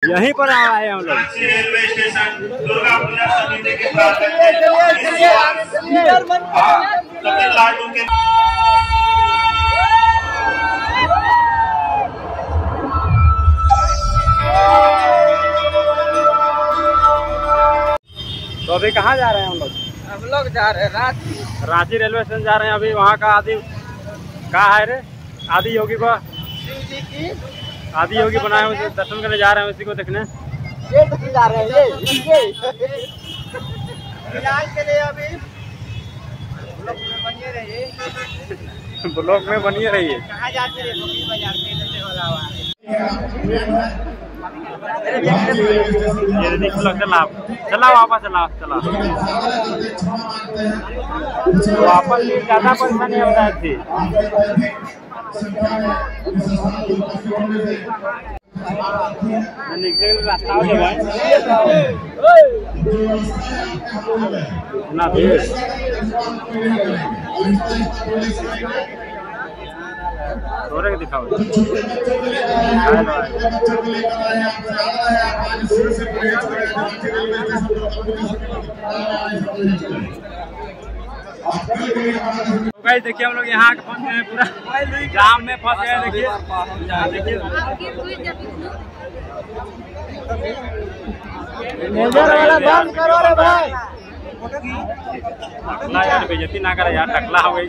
यहीं पर आए हम लोग। रेलवे स्टेशन दुर्गा पूजा समिति के प्रार्थना के तो अभी कहाँ जा रहे हैं हम लोग? हम लोग जा रहे हैं रांची रेलवे स्टेशन जा रहे हैं। अभी वहाँ का आदि कहाँ है रे? आदि योगी को आदि योगी बनाए हुए दर्शन करने जा रहे हैं, उसी को देखने जा रहे हैं। फिलहाल के लिए अभी बनिए रहिए, ब्लॉक में बनिए रहिए। कहाँ जाते रहे बाजार में चला वापस चला वापस ज्यादा पैसा नहीं होता है। निकले रास्ता हो जाए ना भीड़ के दिखाओ। तो गाइस देखिए हम लोग यहाँ फंस गए हैं, पूरा जाम में फंस गए। देखिए बंद करो रे भाई। टकला यार बेइज्जती ना करे यार, टकला हो गई।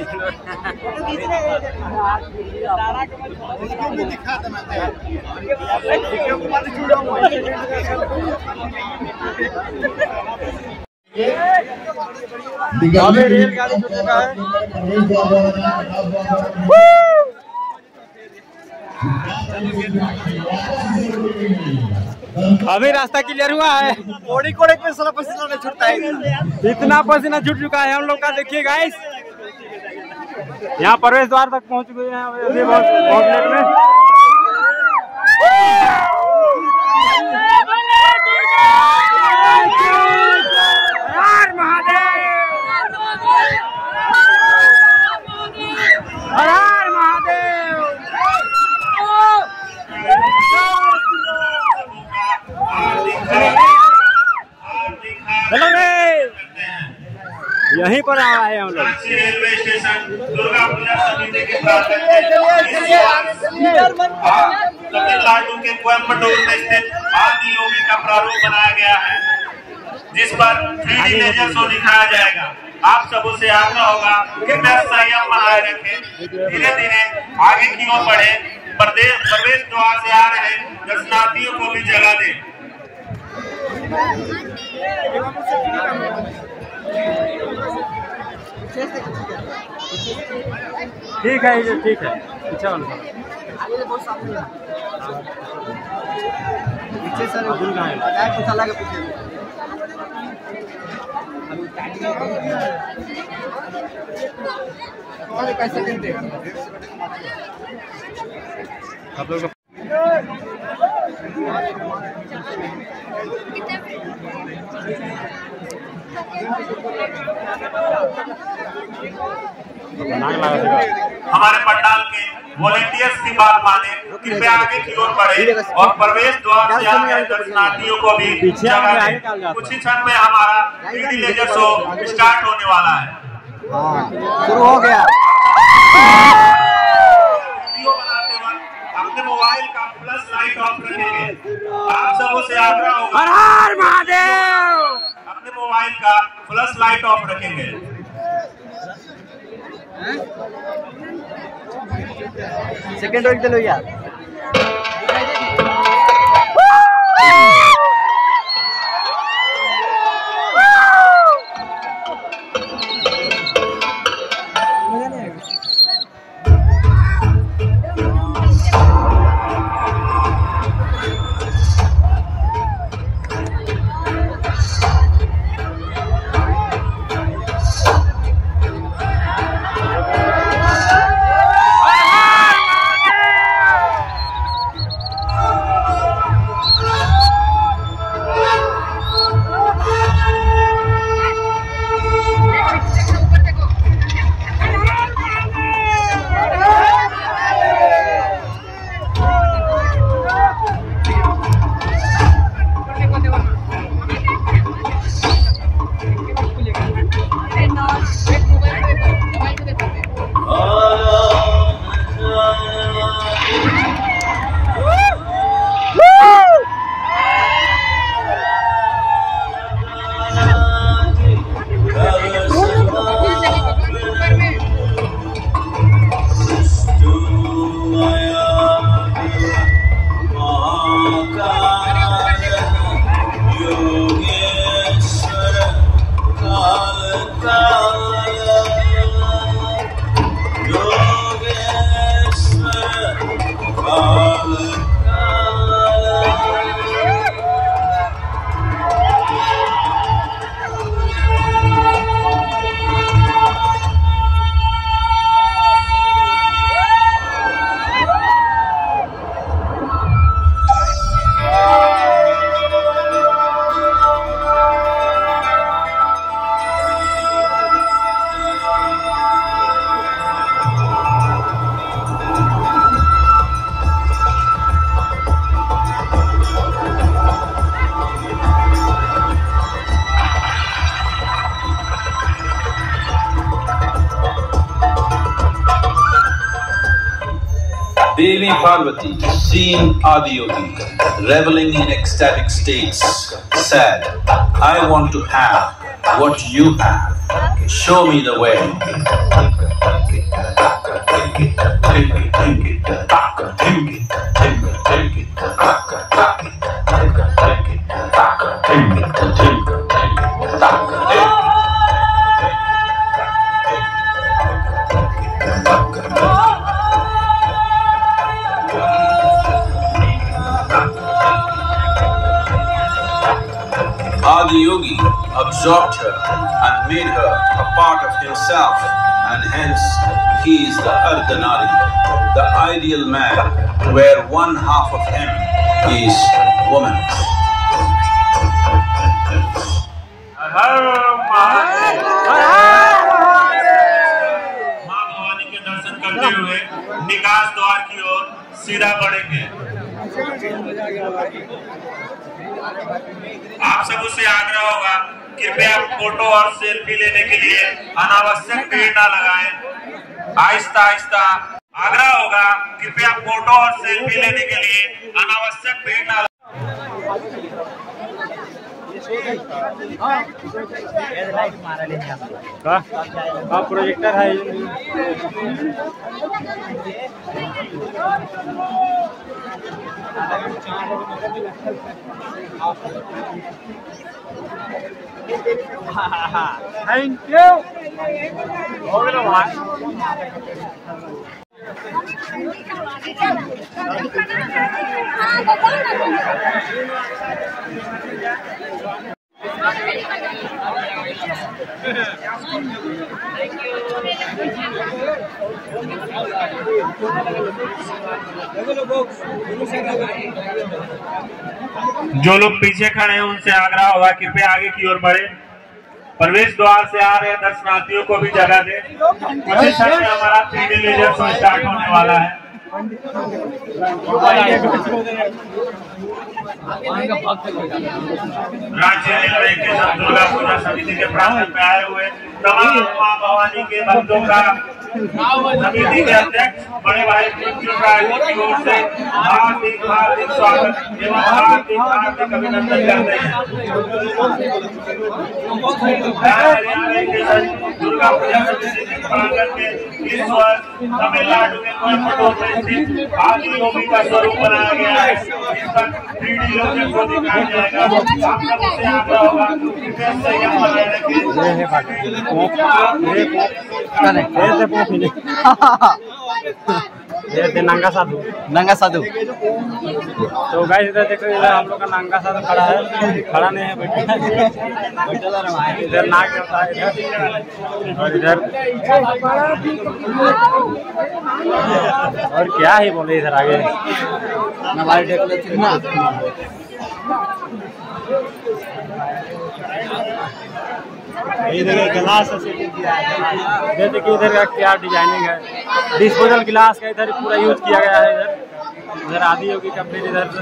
रेलगाड़ी छूट चुका है। अभी रास्ता क्लियर हुआ है। कोड़ी कोड़ी पे साला पसीना नहीं छूटता है। इतना पसीना छूट चुका है हम लोग का। देखिए गाइस यहाँ प्रवेश द्वार तक पहुँच गए हैं अभी बहुत लेट में। यहीं पर आए हम लोग। रेलवे स्टेशन दुर्गा पूजा समिति के प्रार्थना के कोयम्बटूर में स्थित आदि योगी का प्रारूप बनाया गया है, जिस पर 3D लेजर शो दिखाया जाएगा। आप सबों से आग्रह होगा कि संयम बनाए रखें, धीरे धीरे आगे की ओर बढ़े। प्रवेश द्वार से आ रहे दर्शनार्थियों को भी जगह दें। ठीक है ये ठीक है। अच्छा पीछे सर अब्दुल कहाँ है? कैसे करते आप लोग हमारे पंडाल के वॉलेंटियर्स की बात माने, कृपया आगे की ओर बढ़े और प्रवेश द्वार से आने दर्शनार्थियों को भी जगह दें। कुछ ही क्षण में हमारा 3D लेजर शो स्टार्ट होने वाला है। शुरू हो गया। वीडियो बनाते वक्त अपने मोबाइल का फ्लैश लाइट ऑफ रखेंगे। आप सबों से आग्रह होगा हर हर महादेव। अपने मोबाइल का फ्लैश लाइट ऑफ रखेंगे। सेकंड रोक दे लो यार। Devi Parvati, seeing Adiyogi, reveling in ecstatic states, said, I want to have what you have. Show me the way. Adiyogi absorbed her and made her a part of himself, and hence he is the Ardhanari, the ideal man, where one half of him is woman. मां भवानी के दर्शन करते हुए निकास द्वार की ओर सीधा बढ़ेंगे। आप सब से आग्रह होगा, कृपया फोटो और सेल्फी लेने के लिए अनावश्यक भीड़ ना लगाएं। आहिस्ता आहिस्ता आग्रह होगा, कृपया फोटो और सेल्फी लेने के लिए अनावश्यक भीड़ ना हाँ प्रोजेक्टर है। Thank you. हो गया भाई। जो लोग पीछे खड़े हैं उनसे आग्रह होगा, कृपया आगे की ओर बढ़े। प्रवेश द्वार से आ रहे दर्शनार्थियों को भी जगह दे। कुछ ही समय में हमारा 3D लेजर शो स्टार्ट होने वाला है। राज्य रेलवे के दुर्गा पूजा समिति के प्रांगण में आए हुए तमाम मां भवानी के भक्तों का समिति के अध्यक्ष बड़े भाई की ओर से हार्दिक हार्दिक स्वागत एवं हार्दिक हार्दिक अभिनंदन करते हैं। दुर्गा पूजा समिति के प्रांगण में इस वर्ष तमिलनाडु के कोयम्बटूर में स्थित आदियोगी का स्वरूप बनाया गया है। इस पर 3D लेजर शो दिखाया जाएगा। आप सबसे आग्रह होगा, कृपया संयम बनाए रखें। ये नंगा साधु। नंगा साधु। तो गाइस इधर देखो, इधर हम लोग का नंगा साधु खड़ा है, खड़ा नहीं है, बैठा है। इधर नाग होता है इधर, और इधर और क्या ही बोले इधर आगे हमारे डेकोरेशन ना। इधर गिलास देखिए, इधर का क्या डिजाइनिंग है। डिस्पोजल गिलास का इधर पूरा यूज किया गया है। इधर आदियोगी का फिर इधर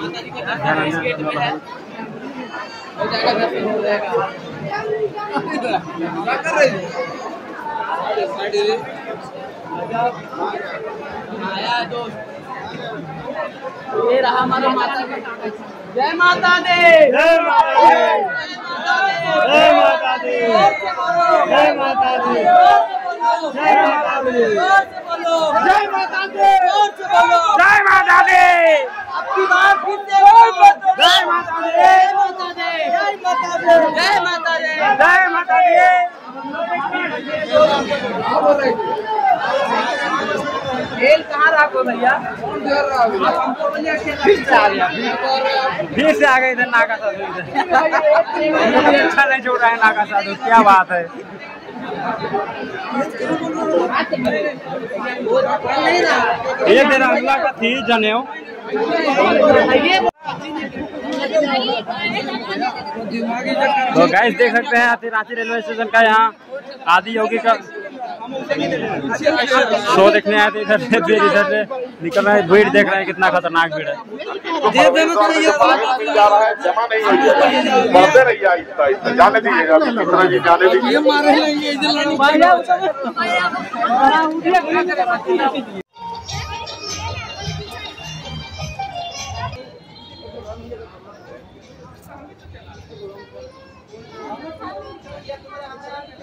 ये रहा हमारा माता का। जय माता दी। जय माता दी। जय माता दी। जय माता दी। जय माता दी। जय माता दी। जय माता दी। आपकी बात फिर से जय माता दी। जय माता दी। जय माता दी। जय माता दी। जय माता दी। खेल कहाँ रखो भैया? फिर से आ गए इधर नागा साधु। इधर अच्छा नहीं छोड़ रहा है नागा साधु, क्या बात है। ये तेरा अगला का थी जनेऊ। तो गाइस देख सकते हैं रांची रेलवे स्टेशन का यहाँ आदियोगी का शो देखने आए थे। इधर से निकल रहे हैं, भीड़ देख रहे हैं कितना खतरनाक भीड़ है। जाने दीजिएगा, जाने दीजिए।